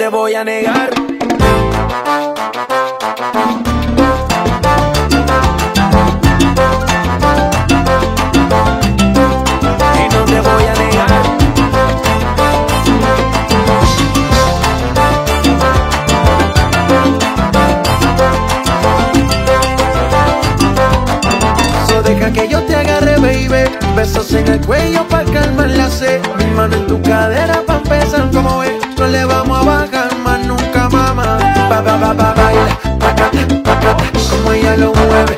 te voy a negar. Y no te voy a negar. So deja que yo te agarre, baby. Besos en el cuello pa' calmar la sed. Mi mano en tu cadera pa' empezar, como ves. No le vamos a bajar más nunca, mamá. Baila, pacata, pacata, como ella lo mueve.